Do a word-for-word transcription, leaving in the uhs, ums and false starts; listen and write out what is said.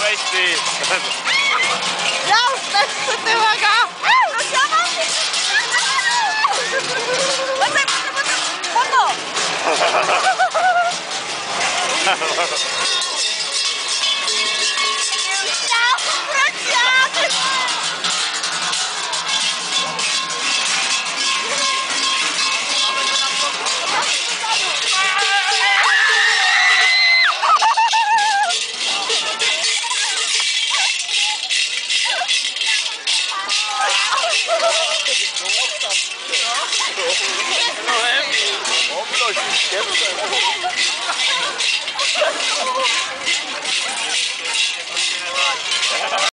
weź ty. Ja już też chcę tyłego. No siadam! Poczekaj, poczekaj, poczekaj! Po to!